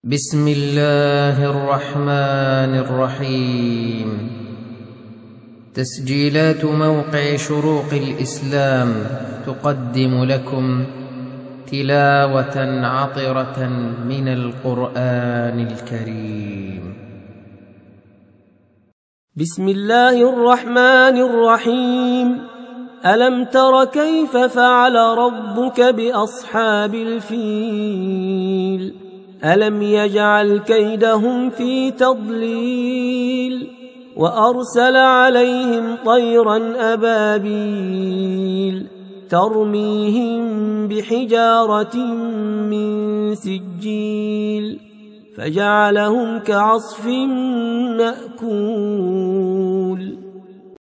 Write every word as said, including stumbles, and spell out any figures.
بسم الله الرحمن الرحيم. تسجيلات موقع شروق الإسلام تقدم لكم تلاوة عطرة من القرآن الكريم. بسم الله الرحمن الرحيم. ألم تر كيف فعل ربك بأصحاب الفيل؟ ألم يجعل كيدهم في تضليل وأرسل عليهم طيرا أبابيل ترميهم بحجارة من سجيل فجعلهم كعصف مأكول.